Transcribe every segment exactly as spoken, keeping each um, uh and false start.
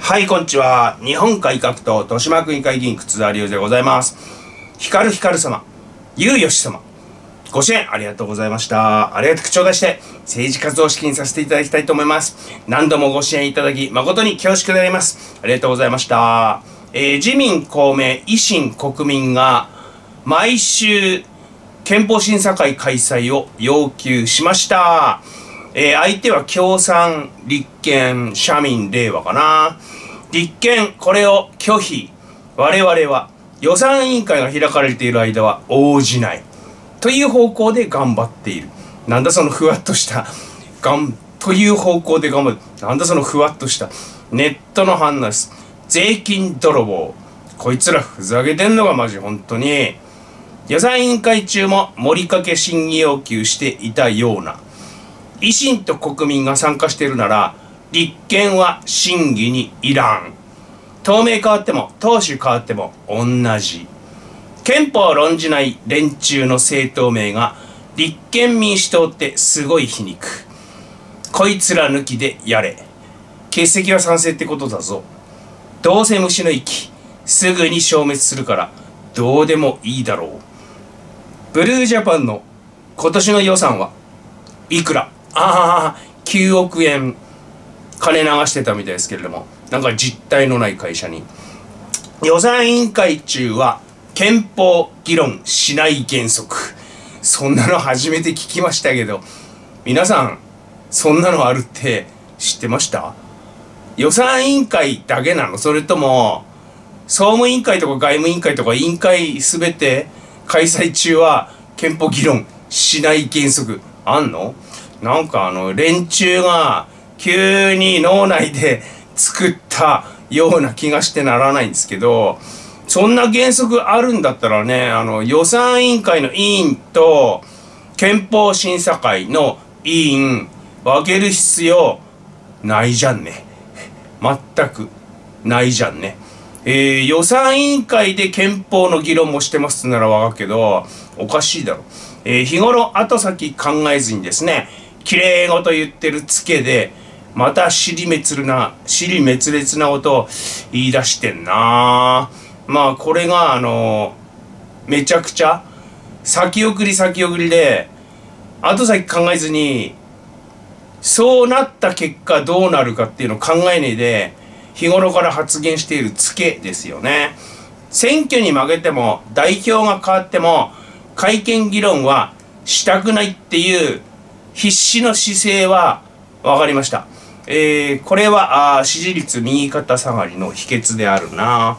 はい、こんにちは。日本改革党豊島区議会議員楠田流でございます。光る光様、ゆうよし様、ご支援ありがとうございました。ありがたく頂戴して政治活動資金させていただきたいと思います。何度もご支援いただき誠に恐縮であります。ありがとうございました。えー、自民、公明、維新、国民が毎週憲法審査会開催を要求しました。えー、相手は共産、立憲、社民、令和かな。立憲、これを拒否。我々は予算委員会が開かれている間は応じない。という方向で頑張っている。なんだそのふわっとした。がん、という方向で頑張る。なんだそのふわっとした。ネットの反応です。税金泥棒。こいつらふざけてんのがマジ本当に。予算委員会中も盛りかけ審議要求していたような。維新と国民が参加しているなら、立憲は審議にいらん。党名変わっても、党首変わっても同じ。憲法を論じない連中の政党名が、立憲民主党ってすごい皮肉。こいつら抜きでやれ。欠席は賛成ってことだぞ。どうせ虫の息、すぐに消滅するから、どうでもいいだろう。ブルージャパンの今年の予算はいくら？ああ、きゅうおくえん金流してたみたいですけれども、なんか実体のない会社に。予算委員会中は憲法議論しない原則。そんなの初めて聞きましたけど、皆さん、そんなのあるって知ってました？予算委員会だけなの？それとも、総務委員会とか外務委員会とか委員会すべて開催中は憲法議論しない原則あんの？なんかあの連中が急に脳内で作ったような気がしてならないんですけど、そんな原則あるんだったらね、あの予算委員会の委員と憲法審査会の委員分ける必要ないじゃんね。全くないじゃんね。えー、予算委員会で憲法の議論もしてますならわかるけど、おかしいだろ。えー、日頃後先考えずにですね、きれいごと言ってるツケで、また尻滅裂な、尻滅裂なことを言い出してんな。まあこれがあの、めちゃくちゃ先送り先送りで、後先考えずに、そうなった結果どうなるかっていうのを考えないで、日頃から発言しているツケですよね。選挙に負けても、代表が変わっても、改憲議論はしたくないっていう必死の姿勢は分かりました。えー、これはあ支持率右肩下がりの秘訣であるな。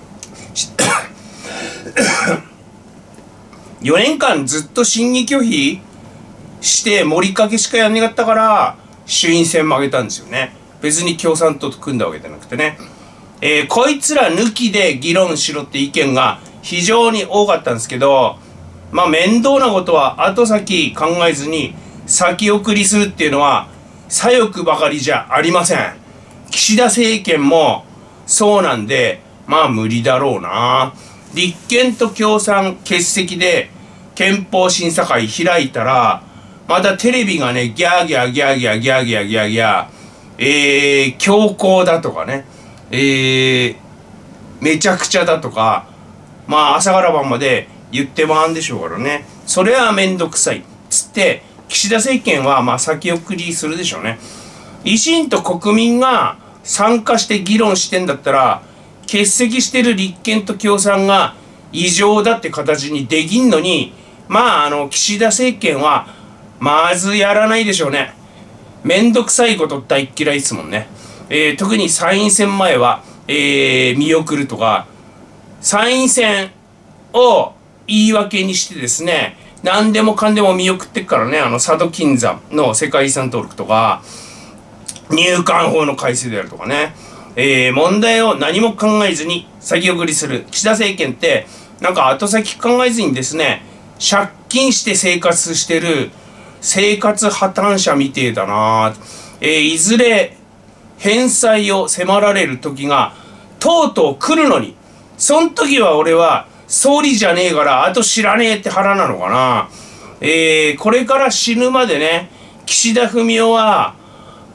よねんかんずっと審議拒否して盛りかけしかやんなかったから衆院選負けたんですよね。別に共産党と組んだわけじゃなくてね。えー、こいつら抜きで議論しろって意見が非常に多かったんですけど、まあ面倒なことは後先考えずに先送りするっていうのは左翼ばかりじゃありません。岸田政権もそうなんで、まあ無理だろうな。立憲と共産欠席で憲法審査会開いたら、またテレビがね、ギャーギャーギャーギャーギャーギャーギャーギャー、えー、強硬だとかね、えー、めちゃくちゃだとか、まあ朝から晩まで言ってまんでしょうからね。それはめんどくさい。つって、岸田政権はまあ先送りするでしょうね。維新と国民が参加して議論してんだったら、欠席してる立憲と共産が異常だって形にできんのに、まああの岸田政権はまずやらないでしょうね。めんどくさいこと大っ嫌いですもんね。えー、特に参院選前は、えー、見送るとか、参院選を言い訳にしてですね、何でもかんでも見送ってっからね、あの佐渡金山の世界遺産登録とか、入管法の改正であるとかね、えー、問題を何も考えずに先送りする岸田政権って、なんか後先考えずにですね、借金して生活してる生活破綻者みてえだな。えー、いずれ返済を迫られる時がとうとう来るのに、そん時は俺は総理じゃねえからあと知らねえって腹なのかな。えー、これから死ぬまでね、岸田文雄は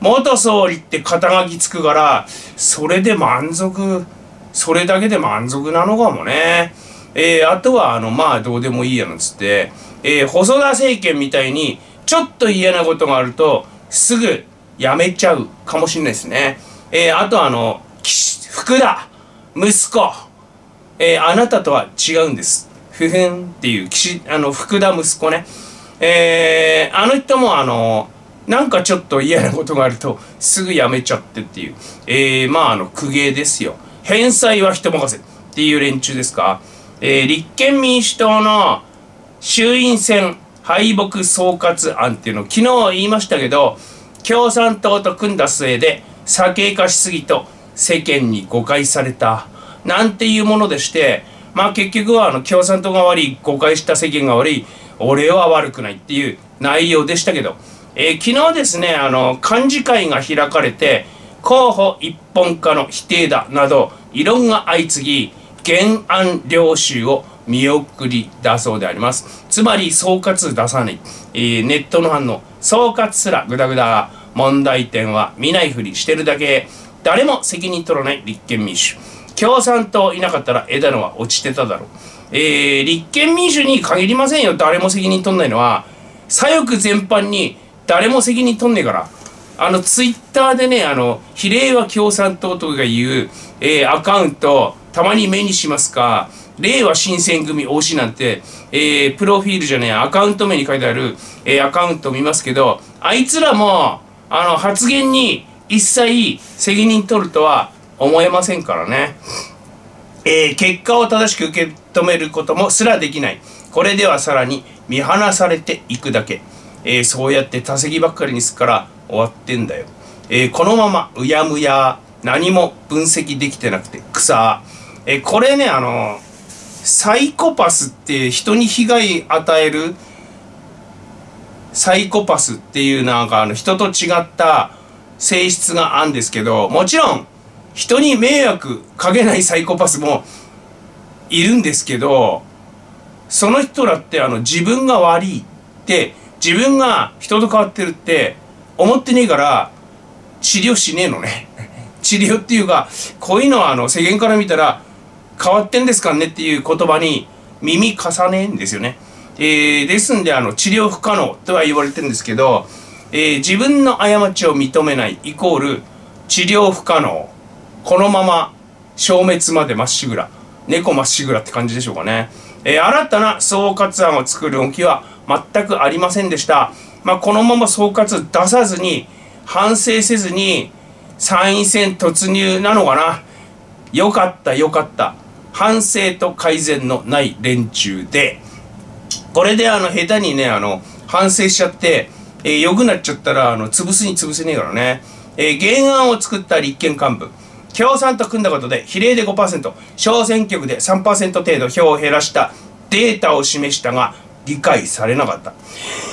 元総理って肩書きつくから、それで満足、それだけで満足なのかもね。えー、あとは、あの、まあ、どうでもいいやなんつって、えー、細田政権みたいに、ちょっと嫌なことがあると、すぐ辞めちゃうかもしれないですね。えー、あとあの、福田、息子、えー、あなたとは違うんです。ふふんっていう、岸、あの、福田息子ね。えー、あの人もあの、なんかちょっと嫌なことがあると、すぐ辞めちゃってっていう、えー、まああの、公家ですよ。返済は人任せっていう連中ですか。えー、立憲民主党の衆院選敗北総括案っていうのを昨日言いましたけど、共産党と組んだ末で左傾化しすぎと世間に誤解されたなんていうものでして、まあ結局はあの共産党が悪い、誤解した世間が悪い、俺は悪くないっていう内容でしたけど、えー、昨日ですね、あの幹事会が開かれて、候補一本化の否定だなど異論が相次ぎ、原案領収を見送りだそうであります。つまり総括出さない、えー、ネットの反応、総括すらグダグダ、問題点は見ないふりしてるだけ、誰も責任取らない立憲民主、共産党いなかったら枝野は落ちてただろう。えー、立憲民主に限りませんよ、誰も責任取んないのは。左翼全般に誰も責任取んねえから。あのツイッターでね、あの比例は共産党とかが言う、えー、アカウントたまに目にしますか。令和新選組推しなんて、えー、プロフィールじゃねえ、アカウント名に書いてある、えー、アカウントを見ますけど、あいつらも、あの、発言に一切責任取るとは思えませんからね。えー、結果を正しく受け止めることもすらできない。これではさらに見放されていくだけ。えー、そうやって多責ばっかりにすっから終わってんだよ。えー、このままうやむや、何も分析できてなくて草。えー、これね、あの、サイコパスって人に被害与えるサイコパスっていうなんかあの人と違った性質があるんですけど、もちろん人に迷惑かけないサイコパスもいるんですけど、その人らってあの自分が悪いって自分が人と変わってるって思ってねえから治療しねえのね。治療っていうか、こういうのはあの世間から見たら変わってんですかねっていう言葉に耳重ねんですよね。えー、ですんであの治療不可能とは言われてるんですけど、えー、自分の過ちを認めないイコール治療不可能。このまま消滅までまっしぐら、猫まっしぐらって感じでしょうかね。えー、新たな総括案を作る動きは全くありませんでした。まあ、このまま総括出さずに反省せずに参院選突入なのかな。よかったよかった。反省と改善のない連中で、これであの下手にね、あの反省しちゃって、えー、良くなっちゃったらあの潰すに潰せねえからね。えー、原案を作った立憲幹部、共産と組んだことで比例で ごパーセント、小選挙区で さんパーセント 程度票を減らしたデータを示したが理解されなかった。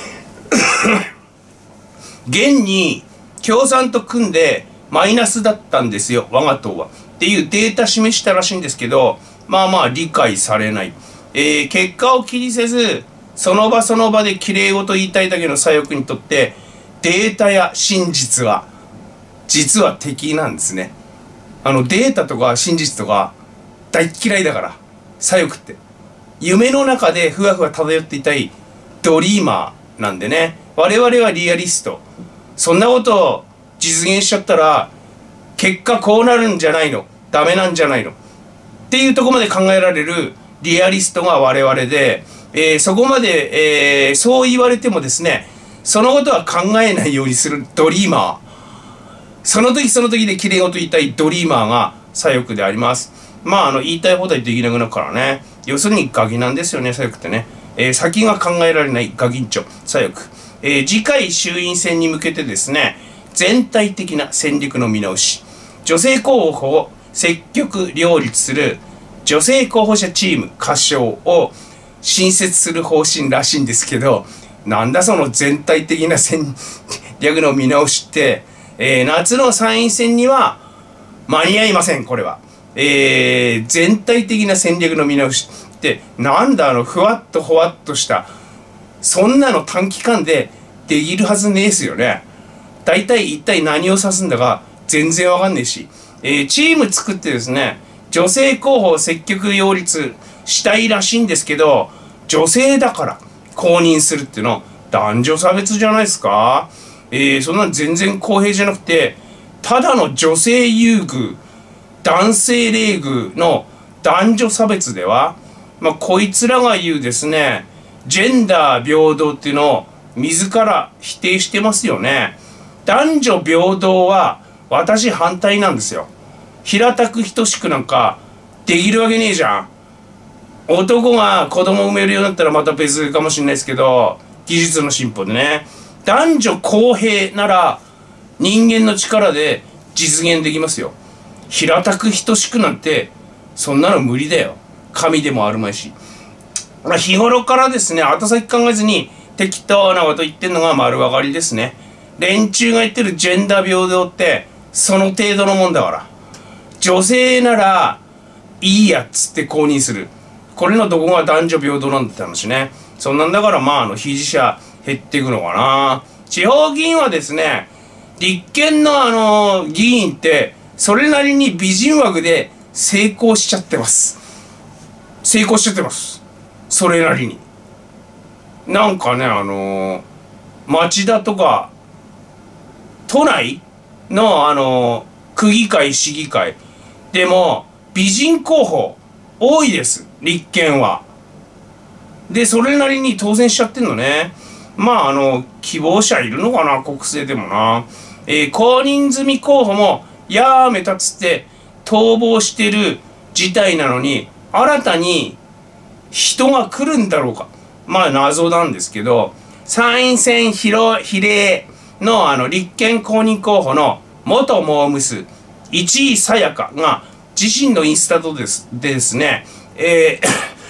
現に共産と組んでマイナスだったんですよ、我が党はっていうデータ示したらしいんですけど、まあまあ理解されない。えー、結果を気にせずその場その場できれいごと言いたいだけの左翼にとってデータや真実は実は敵なんですね。あのデータとか真実とか大嫌いだから、左翼って夢の中でふわふわ漂っていたいドリーマーなんでね。我々はリアリスト。そんなことを実現しちゃったら結果こうなるんじゃないの、ダメなんじゃないのっていうところまで考えられるリアリストが我々で、えー、そこまで、えー、そう言われてもですね、そのことは考えないようにするドリーマー、その時その時できれいごと言いたいドリーマーが左翼であります。まああの言いたい放題できなくなるからね。要するにガキなんですよね、左翼ってね。えー、先が考えられないガキンチョ左翼。えー、次回衆院選に向けてですね、全体的な戦略の見直し、女性候補を積極両立する女性候補者チーム歌唱を新設する方針らしいんですけど、なんだその全体的な戦略の見直しって、えー、夏の参院選には間に合いません、これは。えー、全体的な戦略の見直しってなんだ、あのふわっとほわっとした、そんなの短期間でできるはずねえですよね。 大体一体何を指すんだか全然わかんねえし、えー、チーム作ってですね、女性候補を積極擁立したいらしいんですけど、女性だから公認するっていうの男女差別じゃないですか。えー、そんな全然公平じゃなくて、ただの女性優遇、男性冷遇の男女差別では、まあ、こいつらが言うですね、ジェンダー平等っていうのを自ら否定してますよね。男女平等は私反対なんですよ。平たく等しくなんかできるわけねえじゃん。男が子供産めるようになったらまた別かもしれないですけど、技術の進歩でね。男女公平なら人間の力で実現できますよ。平たく等しくなんてそんなの無理だよ。神でもあるまいし。まあ、日頃からですね、後先考えずに適当なこと言ってんのが丸分かりですね。連中が言ってるジェンダー平等ってその程度のもんだから。女性ならいいやっつって公認する。これのどこが男女平等なんだって話ね。そんなんだからまああの被疑者減っていくのかな。地方議員はですね、立憲のあの議員ってそれなりに美人枠で成功しちゃってます。成功しちゃってます。それなりに。なんかね、あのー、町田とか都内のあのー、区議会市議会でも美人候補多いです、立憲は。でそれなりに当選しちゃってんのね。まああの希望者いるのかな、国政でもな。えー、公認済み候補もやめたっつって逃亡してる事態なのに、新たに人が来るんだろうか、まあ謎なんですけど、参院選比例のあの立憲公認候補の元モームス市井さやかが自身のインスタとですでですね、え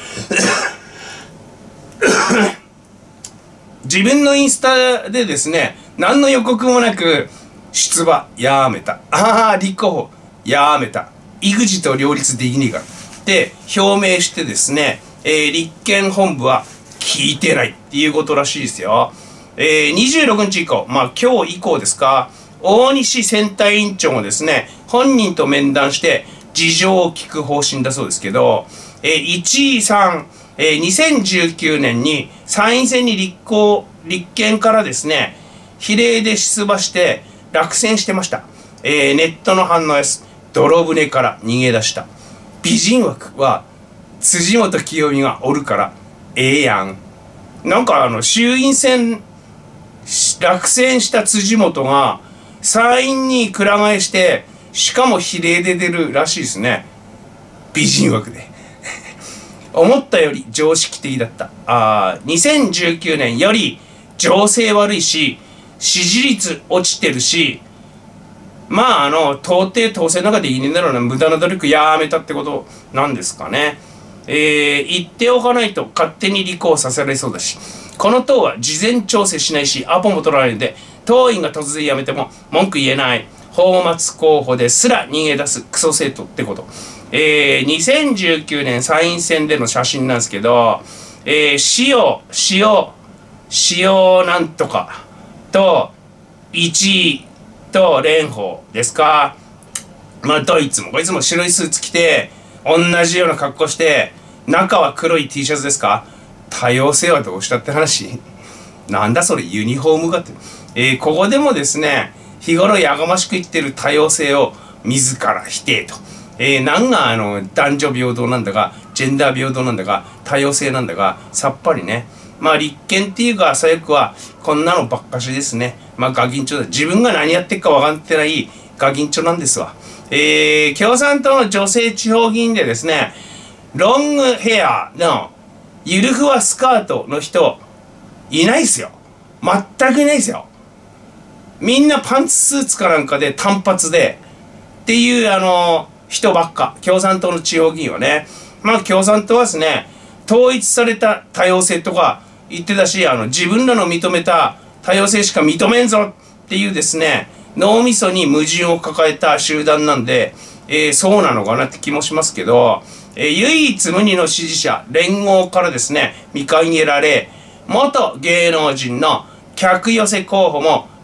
ー、自分のインスタでですね、何の予告もなく出馬やめた、ああ立候補やめた、育児と両立できねえからって表明してですね、えー、立憲本部は聞いてないっていうことらしいですよ。えー、にじゅうろくにち以降、まあ今日以降ですか、大西選対委員長もですね、本人と面談して事情を聞く方針だそうですけど、えー、市井さん、えー、にせんじゅうきゅうねんに参院選に立候立憲からですね、比例で出馬して落選してました。えー、ネットの反応です。泥船から逃げ出した。美人枠は辻元清美がおるからええやん。なんかあの衆院選落選した辻元が参院にくら替えして、しかも比例で出るらしいですね、美人枠で思ったより常識的だった。あー、にせんじゅうきゅうねんより情勢悪いし支持率落ちてるし、まああの到底当選なんかできねえんだろうな、無駄な努力やめたってことなんですかね。えー、言っておかないと勝手に立候補させられそうだし、この党は事前調整しないしアポも取らないので、党員が突然辞めても文句言えない泡沫候補ですら逃げ出すクソ政党ってこと。えー、にせんじゅうきゅうねん参院選での写真なんですけど、えー、塩塩塩なんとかといちいと蓮舫ですか。まあどいつもこいつも白いスーツ着て同じような格好して、中は黒い T シャツですか。多様性はどうしたって話なんだそれ、ユニフォームがって。えー、ここでもですね、日頃やがましく言ってる多様性を自ら否定と。えー、なんがあの男女平等なんだかジェンダー平等なんだか多様性なんだかさっぱりね。まあ立憲っていうか左翼はこんなのばっかしですね。まあガキンチョだ。自分が何やってっか分かってないガキンチョなんですわ。えー、共産党の女性地方議員でですね、ロングヘアのゆるふわスカートの人いないですよ。全くいないですよ。みんなパンツスーツかなんかで単発でっていうあの人ばっか。共産党の地方議員はね、まあ共産党はですね、統一された多様性とか言ってたし、あの自分らの認めた多様性しか認めんぞっていうですね、脳みそに矛盾を抱えた集団なんで、えー、そうなのかなって気もしますけど、えー、唯一無二の支持者連合からですね見限られ、元芸能人の客寄せ候補も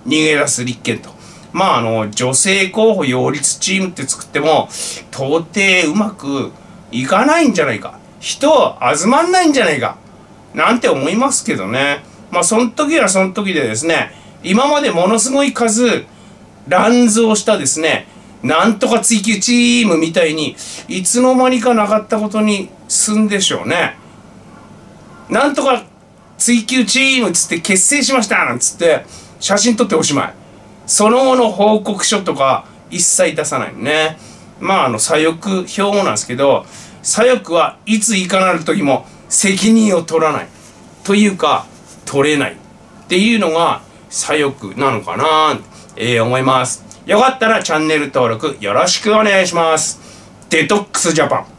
逃げ出す立憲と。まあ、あの、女性候補擁立チームって作っても、到底うまくいかないんじゃないか。人集まんないんじゃないか。なんて思いますけどね。まあ、その時はその時でですね、今までものすごい数、乱造したですね、なんとか追求チームみたいに、いつの間にかなかったことにすんでしょうね。なんとか追求チームつって結成しましたなんつって写真撮っておしまい。その後の報告書とか一切出さないね。まああの左翼標語なんですけど、左翼はいついかなる時も責任を取らない。というか、取れない。っていうのが左翼なのかな、えー、思います。よかったらチャンネル登録よろしくお願いします。デトックスジャパン。